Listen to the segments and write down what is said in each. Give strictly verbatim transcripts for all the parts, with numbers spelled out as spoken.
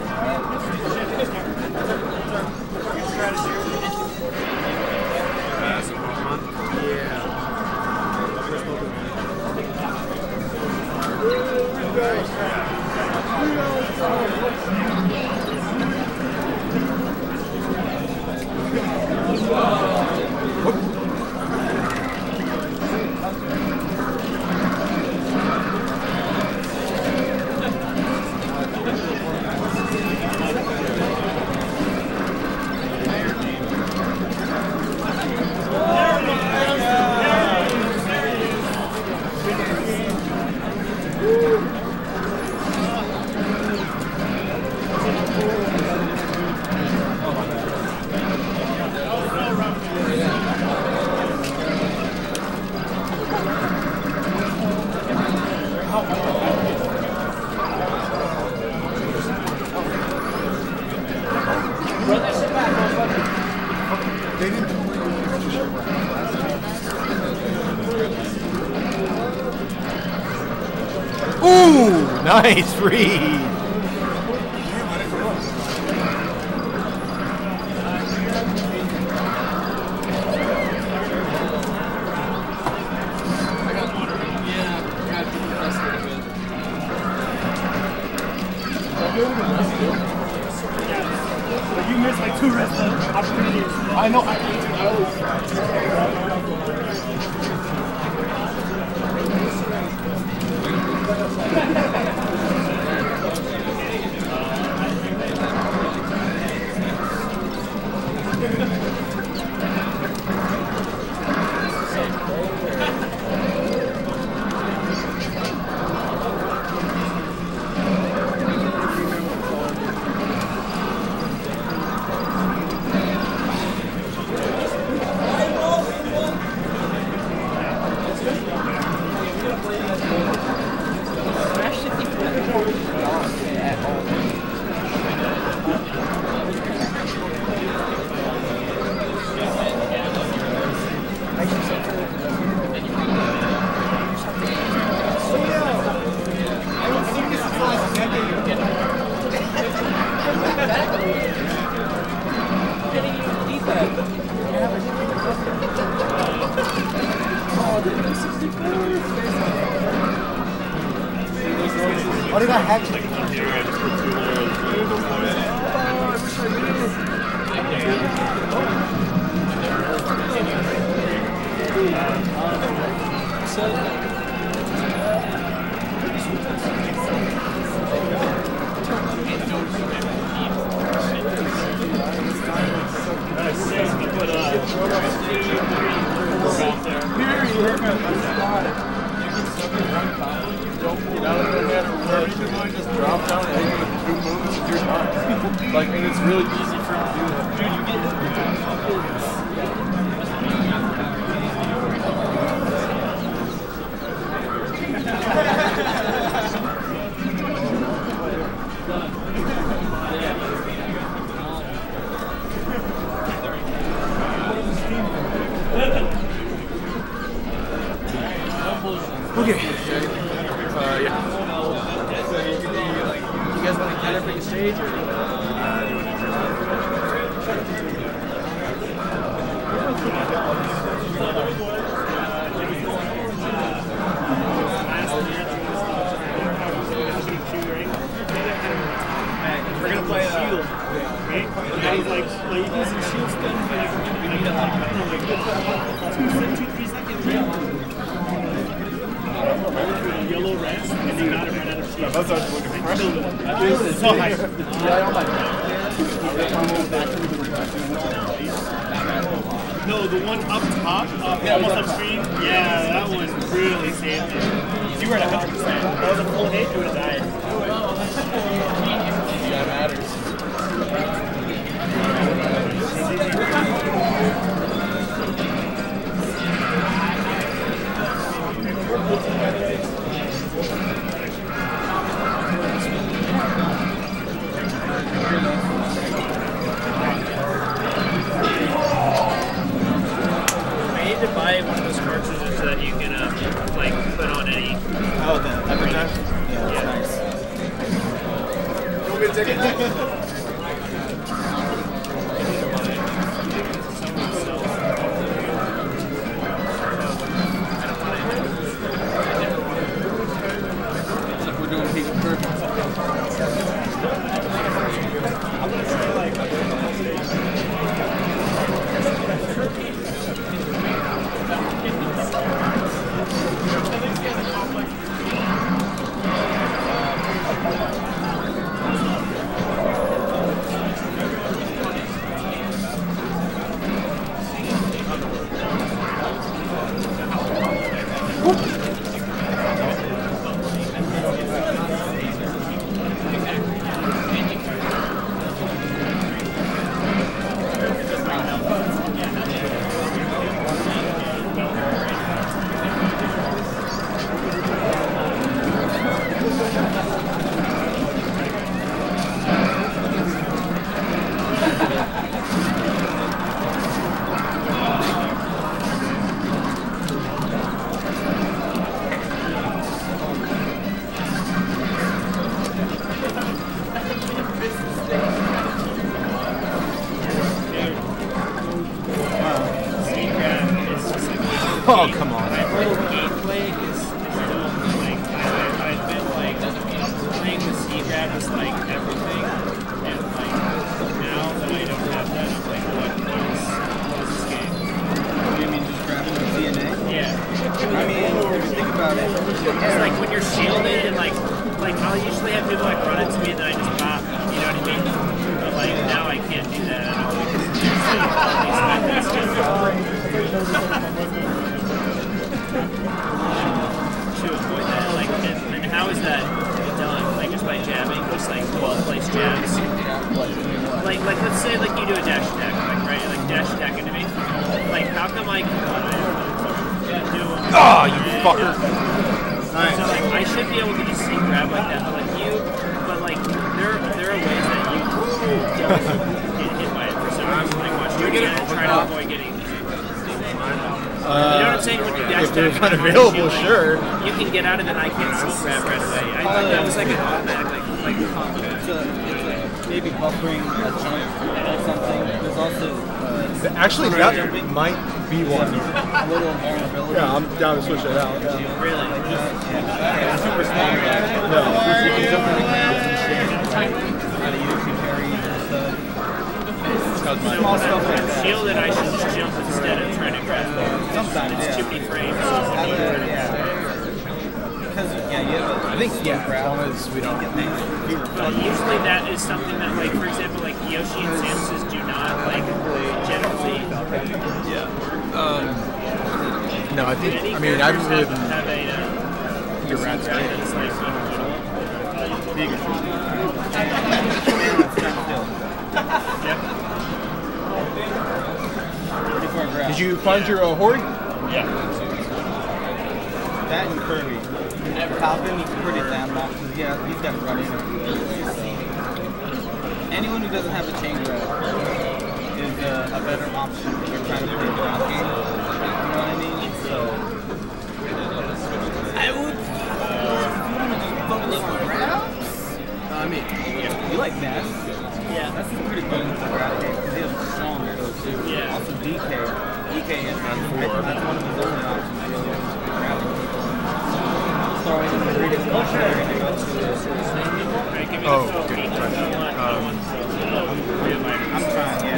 Ooh, nice read. You missed like two rest opportunities. I know. I Oh, they got hacked. Drop down and hit with two moves and you're done. Like, and it's really easy for him to do that. Dude, you get Okay. Uh, yeah. You guys want to get up on the stage or? Uh, you want to We're gonna play uh, Shield, right? Yeah. Like, like you guys in Shield spin, like, we need like, I don't know, like two, two, three seconds, right? Yellow rest, and they got it right out of Shield. That's actually looking fresh. It's so high. No, the one up top, uh, yeah, almost upstream, yeah, that one really saved it. You were at one hundred percent. That was a full hit, you would have died. That matters. I need to buy one of those cartridges so that you can uh, like put on any. Oh, the Epidemic? Yeah, that's Yeah. nice. me a ticket? We're doing people perfect. I'm gonna say like. Oh, come on. Gameplay is still like I, I've been like playing the C grab is like everything, and like now that I don't have that, I'm like, what, what is what is this game? You mean just grabbing the D N A? Yeah, I mean, if you think about it, it's like when you're shielded and like like I'll usually have people like run into me and then I just pop, you know what I mean? But like now I can't do that at all because there's all these methods to to avoid that, like, and, and how is that done? Like, just by jabbing, just like well-placed jabs. Like, like let's say like you do a dash attack, like right, like dash attack into me. Like, how come I can do? Oh, you fucker! So like, I should be able to just see grab like that, but like you, but like there, there are ways that you don't get hit by it for some reason. Like, watch you again and try to avoid getting. Uh, You know what I'm saying? When you dash if there's attack, unavailable, like, sure. You can get out of it and I can't see grab right away. I thought that was like an automatic, like, like combo. it's a, it's a, maybe buffering a jump or something. There's also uh, Actually, that might be one. a little vulnerability. Yeah, I'm down to switch it out. Yeah. Really? Yeah, super small guy. No. You can jump on the ground and shit. How to use your parries and stuff. So Small when stuff like I'm that. shielded, I should just jump instead of trying to grab. Sometimes, It's yeah. too many frames. That would, yeah. Because, yeah, you have a... I think, yeah, as long as we don't get But usually that is something that, like, for example, like Yoshi and Samus's do not, like, generally. Yeah. Um, no, I think, Any I mean, I haven't really characters been... have, have a. Uh, Your rat's grab great. that is, like, Yep. Did you find your uh, Hori? Yeah. That and Kirby. Falcon, he's pretty damn long because yeah, he's got running. Anyone who doesn't have a chain grab is uh, a better option if you're trying to play a ground game. You know what I mean? So I would uh, focus on grabs. I mean, you like that? Yeah. That's pretty good for ground game because he has a strong arrow too. Yeah. Also D K. D K is on four. That's one of his only options really. Grabbing people. Throwing in the greatest motion everything else to this. Right, give me Oh, the full good. beat. I don't want, I don't want three of my. I'm trying, yeah.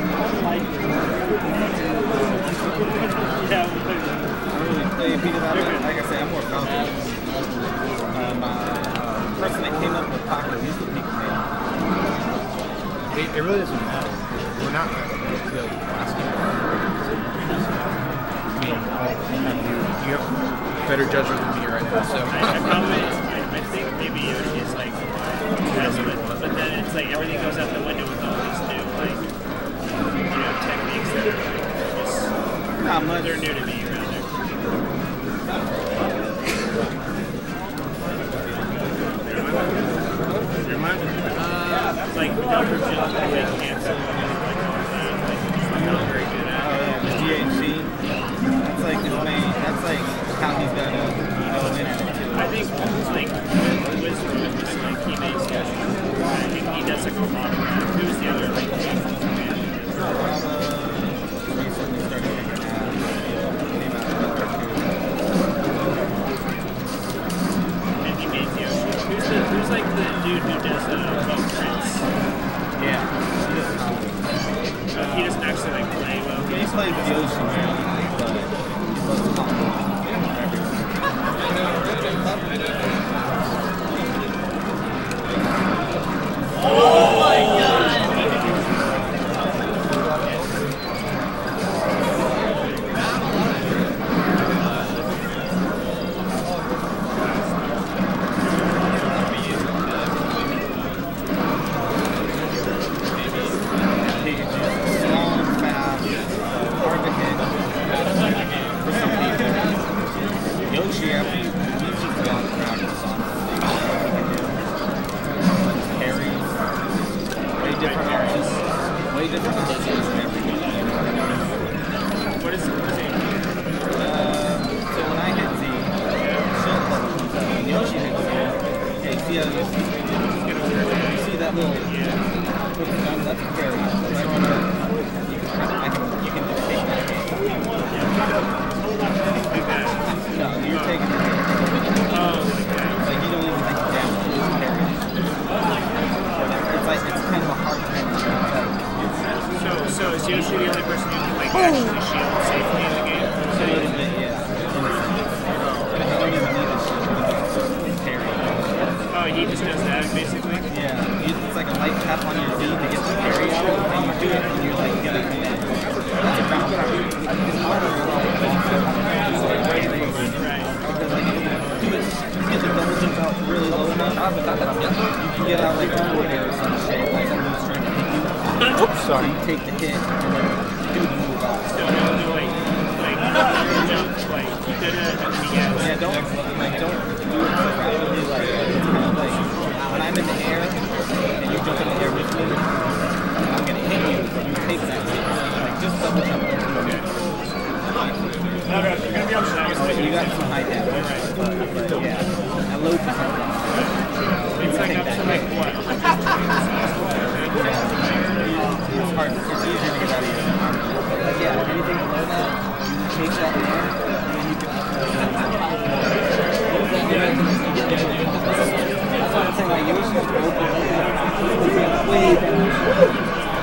Yeah. I don't really play Peter that way. Like I said, I'm more confident. Uh, my uh, person that came up with Pocket, he's the peak man. It, it really doesn't matter. We're not really asking for it. I mean, you, you have better judgment than me right now, so. I, I probably, I, I think maybe Yoshi is like best, but, but then it's like everything goes out the window with all these new like you know techniques that are like just Not much. they're new to me rather. Uh, it's like double jump, like cancel, like all that. Like I'm not very good Oh at. yeah, the G H C. That's like his main. That's like how he's got to go in at it too. I think like with Wizard, just like he makes it. he does like a lot of that. Who was the other like recently started kicking ass. Came out and he made Yoshi. Who's the who's like the dude who does uh Bone Prince? Yeah. Uh, he doesn't actually like play well. He plays Yoshi, but he loves combo. Oh my god! Yoshi, after he's just gone around the song, carries way different areas, way different areas than everything. What is what is it? Uh, so when I hit Z, shield level comes up. When Yoshi hits Z, okay, see how you see that little little gun? That's a carry. Right on there. You can, I can, you can just take that game. No, you're taking the hit. Oh, Like, you don't even think down. You just carry it. It's like, it's kind of a hard thing to do. so so is Yoshi the only person who can like actually shield safely in the game? A little bit, yeah. But he don't even need a shield. He just carry it. Oh, he just does that basically. Yeah. It's like a light tap on your Z to get the carry out, and you do it, and you're like, get a command. That's a round power. It's harder to roll. Right. Because like, if you do it, get the double jump out really low enough, you can get out like four or some shit, like someone's trying to hit you. Oops, So sorry. you take the hit and then do the move out. So no, no, like like jump like you did it at the beginning. Yeah, don't like don't do it so rapidly. Like it's kind of like when I'm in the air and you jump in the air with me, I'm gonna hit you. You take that hit. Like just double jump. Okay. You're gonna be on the next So you got some high damage. But yeah, I load to something. It's like up to like what? It's hard. It's easier to get out of your arm. But yeah, anything below that, you take that in there, and then you can. That's why I'm saying like Yoshi's open. Way better.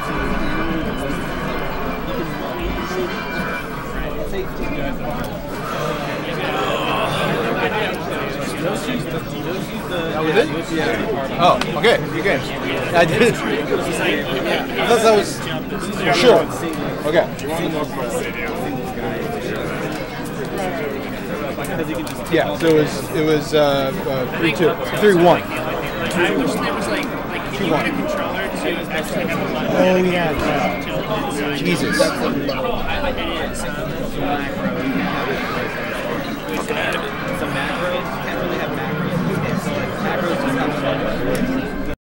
That was it? Oh, okay. You can. I did it. I thought that was for sure. Okay. Yeah. So it was it was uh, uh, three two, three one. I wish there was like like if you had a controller to actually have a lot of Oh yeah. Jesus. It is. It's a macro. You can't really have macros. So like macros just have